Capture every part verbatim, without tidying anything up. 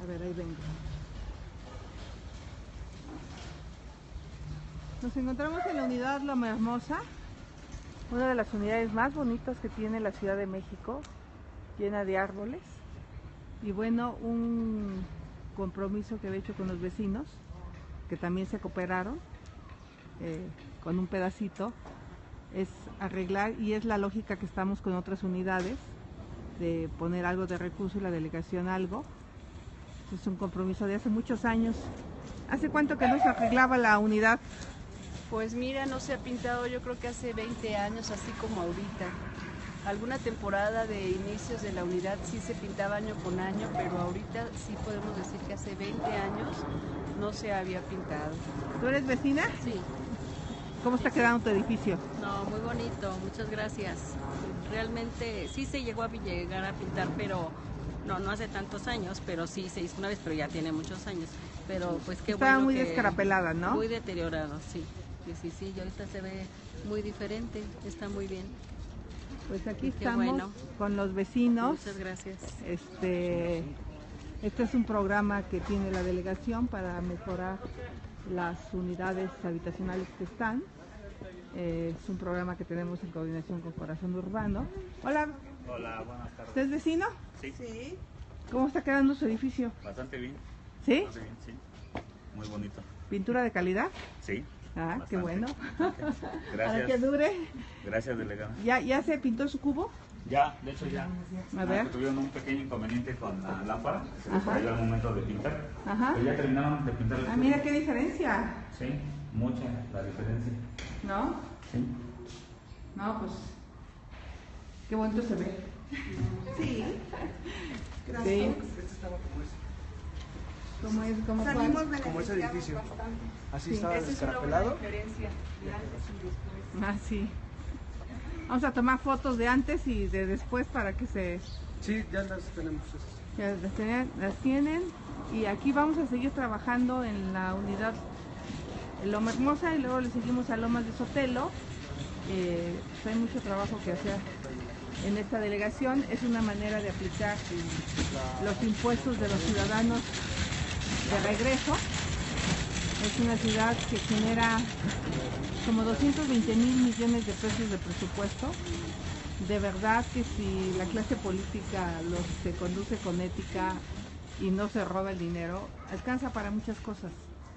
ver, ahí vengo. Nos encontramos en la unidad Loma Hermosa, una de las unidades más bonitas que tiene la Ciudad de México, llena de árboles. Y bueno, un compromiso que he hecho con los vecinos, que también se cooperaron eh, con un pedacito, es arreglar, y es la lógica que estamos con otras unidades, de poner algo de recurso y la delegación algo. Es un compromiso de hace muchos años. ¿Hace cuánto que no se arreglaba la unidad? Pues mira, no se ha pintado, yo creo que hace veinte años, así como ahorita. Alguna temporada de inicios de la unidad sí se pintaba año con año, pero ahorita sí podemos decir que hace veinte años no se había pintado. ¿Tú eres vecina? Sí. ¿Cómo está quedando tu edificio? No, muy bonito, muchas gracias. Realmente sí se llegó a llegar a pintar, pero no, no hace tantos años, pero sí se hizo una vez, pero ya tiene muchos años. Pero pues qué Estaba bueno muy que, descarapelada, ¿no? Muy deteriorado, sí. Sí, sí, sí, y ahorita se ve muy diferente, está muy bien. Pues aquí Qué estamos bueno. con los vecinos. Muchas gracias. Este, este es un programa que tiene la delegación para mejorar las unidades habitacionales que están. Eh, es un programa que tenemos en coordinación con Corazón Urbano. Hola. Hola, buenas tardes. ¿Usted es vecino? Sí. Sí. ¿Cómo está quedando su edificio? Bastante bien. ¿Sí? Bastante bien, sí. Muy bonito. ¿Pintura de calidad? Sí. Ah, bastante. qué bueno. Gracias. Para que dure. Gracias, delegada. ¿Ya, ¿Ya se pintó su cubo? Ya, de hecho ya. A ver. Ah, tuvieron un pequeño inconveniente con la lámpara, que se les Ajá. cayó al momento de pintar. Ajá. Pero ya terminaron de pintar el Ah, cubo. mira qué diferencia. Sí, mucha la diferencia. ¿No? Sí. No, pues qué bonito se ve. Sí. Gracias. Sí. Este estaba como ese. ¿Cómo es? ¿Cómo Salimos cuál? como ese edificio. Bastante. Así Sí. estaba Esa es una buena descarapelado. diferencia de antes y después. Ah, sí. Vamos a tomar fotos de antes y de después para que se... Sí, ya las tenemos esas. Ya las, tenían- las tienen. Y aquí vamos a seguir trabajando en la unidad Loma Hermosa y luego le seguimos a Lomas de Sotelo. Eh, pues hay mucho trabajo que hacer en esta delegación. Es una manera de aplicar los impuestos de los ciudadanos de regreso. Es una ciudad que genera como doscientos veinte mil millones de pesos de presupuesto. De verdad que si la clase política los se conduce con ética y no se roba el dinero, alcanza para muchas cosas.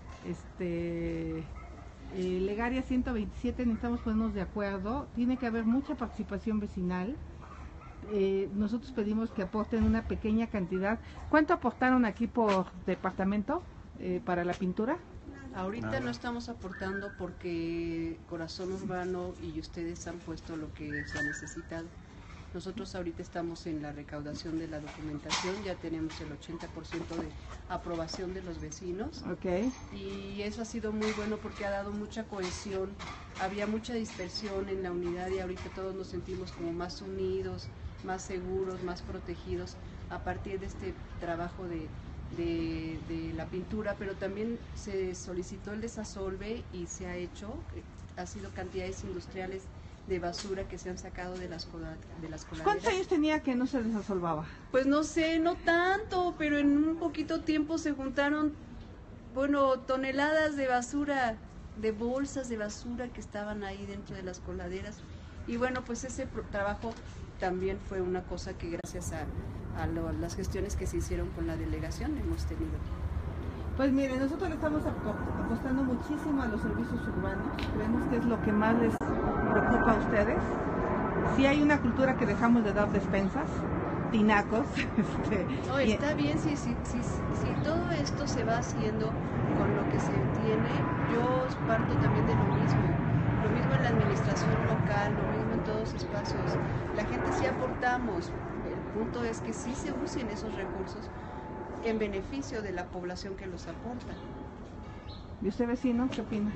Este, eh, Legaria ciento veintisiete, necesitamos ponernos de acuerdo, tiene que haber mucha participación vecinal. Eh, nosotros pedimos que aporten una pequeña cantidad. ¿Cuánto aportaron aquí por departamento eh, para la pintura? Ahorita Nada. no estamos aportando porque Corazón Urbano y ustedes han puesto lo que se ha necesitado. Nosotros ahorita estamos en la recaudación de la documentación, ya tenemos el ochenta por ciento de aprobación de los vecinos. Ok. Y eso ha sido muy bueno porque ha dado mucha cohesión, había mucha dispersión en la unidad y ahorita todos nos sentimos como más unidos, más seguros, más protegidos a partir de este trabajo de, de, de la pintura, pero también se solicitó el desasolve y se ha hecho, ha sido cantidades industriales de basura que se han sacado de las, cola, de las coladeras. ¿Cuántos años tenía que no se desasolvaba? Pues no sé, no tanto, pero en un poquito tiempo se juntaron, bueno, toneladas de basura, de bolsas de basura que estaban ahí dentro de las coladeras. Y bueno, pues ese trabajo también fue una cosa que gracias a, a lo, las gestiones que se hicieron con la delegación hemos tenido. Pues miren, nosotros le estamos apostando muchísimo a los servicios urbanos, creemos que es lo que más les preocupa a ustedes. Sí hay una cultura que dejamos de dar despensas, tinacos. Este, no, está bien si, si, si, si todo esto se va haciendo con lo que se tiene, yo parto también de lo mismo, lo mismo en la administración local, lo mismo en todos los espacios. La gente sí aportamos, el punto es que sí se usen esos recursos en beneficio de la población que los aporta. ¿Y usted, vecino, qué opina?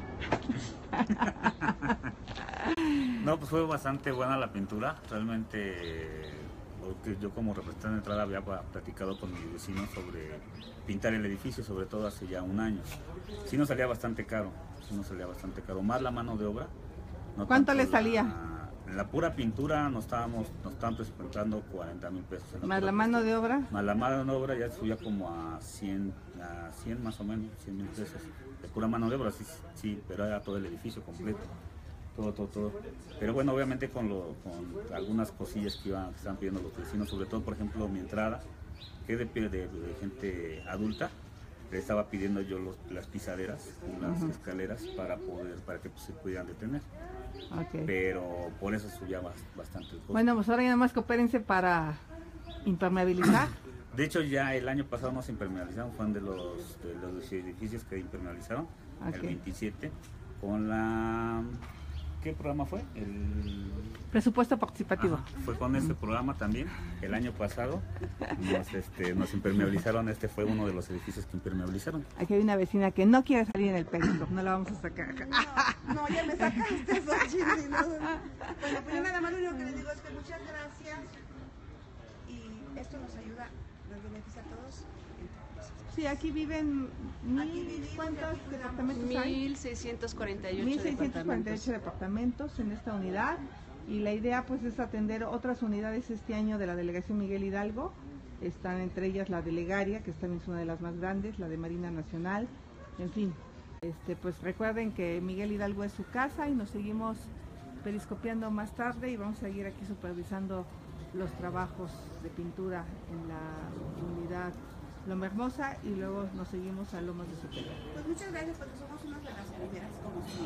No, pues fue bastante buena la pintura. Realmente, porque yo como representante de entrada había platicado con mi vecino sobre pintar el edificio, sobre todo hace ya un año. Sí nos salía bastante caro, sí nos salía bastante caro. Más la mano de obra. No ¿Cuánto tanto le salía? La, La pura pintura nos estábamos, nos estaban presupuestando cuarenta mil pesos. En la Más pura la mano pintura. de obra. Más la mano de obra ya subía como a cien, a cien más o menos, cien mil pesos. De pura mano de obra, sí, sí, pero era todo el edificio completo. Todo, todo, todo. Pero bueno, obviamente con, lo, con algunas cosillas que iban, que estaban pidiendo los vecinos, sobre todo, por ejemplo, mi entrada, que es de, de, de gente adulta, le estaba pidiendo yo los, las pisaderas, las uh-huh. escaleras para poder, para que pues, se pudieran detener. Okay. Pero por eso subía bastante el costo. Bueno, pues ahora ya nada más coopérense para impermeabilizar. De hecho, ya el año pasado nos impermealizaron, fueron de los, de los edificios que impermeabilizaron, okay. el veintisiete, con la... ¿Qué programa fue? El presupuesto participativo. Ajá, fue con ese programa también. El año pasado nos, este, nos impermeabilizaron. Este fue uno de los edificios que impermeabilizaron. Aquí hay una vecina que no quiere salir en el periódico. No la vamos a sacar acá. No, no, ya me sacaste eso, Chini, no. Bueno, pues yo nada más lo único que les digo es que muchas gracias. Y esto nos ayuda, nos beneficia a todos. Sí, aquí viven mil, Aquí vivimos, ¿cuántos aquí departamentos hay? mil seiscientos cuarenta y ocho mil seiscientos cuarenta y departamentos. ocho departamentos en esta unidad, y la idea pues es atender otras unidades este año de la delegación Miguel Hidalgo. Están entre ellas la delegaria, que también es una de las más grandes, la de Marina Nacional, en fin. Este, pues recuerden que Miguel Hidalgo es su casa, y nos seguimos periscopiando más tarde y vamos a seguir aquí supervisando los trabajos de pintura en la unidad Loma Hermosa, y luego nos seguimos a Lomas de Sotelo. Pues muchas gracias, porque somos unas de las primeras como